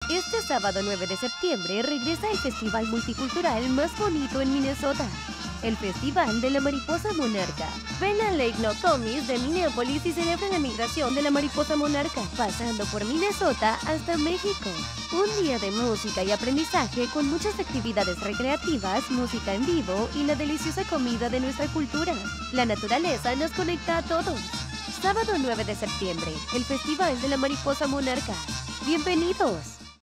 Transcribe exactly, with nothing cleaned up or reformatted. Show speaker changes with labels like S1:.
S1: Este sábado nueve de septiembre regresa el festival multicultural más bonito en Minnesota, el Festival de la Mariposa Monarca. Ven a Lake Nokomis de Minneapolis y celebra la migración de la mariposa monarca, pasando por Minnesota hasta México. Un día de música y aprendizaje con muchas actividades recreativas, música en vivo y la deliciosa comida de nuestra cultura. La naturaleza nos conecta a todos. Sábado nueve de septiembre, el Festival de la Mariposa Monarca. ¡Bienvenidos!